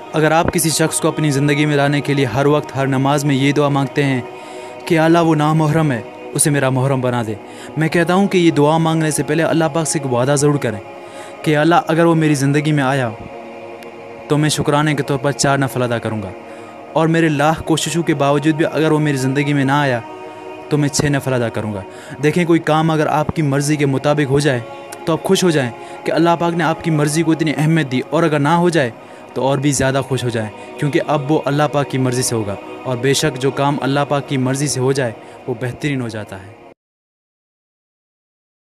अगर आप किसी शख्स को अपनी ज़िंदगी में लाने के लिए हर वक्त हर नमाज में ये दुआ मांगते हैं कि अल्लाह वो नामुहर्रम है, उसे मेरा मुहर्रम बना दे, मैं कहता हूँ कि ये दुआ मांगने से पहले अल्लाह पाक से एक वादा ज़रूर करें कि अल्लाह अगर वो मेरी ज़िंदगी में आया तो मैं शुक्राने के तौर पर 4 नफ़ल अदा करूँगा, और मेरे लाख कोशिशों के बावजूद भी अगर वो मेरी ज़िंदगी में ना आया तो मैं 6 नफ़ल अदा करूँगा। देखें, कोई काम अगर आपकी मर्ज़ी के मुताबिक हो जाए तो आप खुश हो जाएं कि अल्लाह पाक ने आपकी मर्ज़ी को इतनी अहमियत दी, और अगर ना हो जाए तो और भी ज़्यादा खुश हो जाएं, क्योंकि अब वो अल्लाह पाक की मर्ज़ी से होगा, और बेशक जो काम अल्लाह पाक की मर्ज़ी से हो जाए वो बेहतरीन हो जाता है।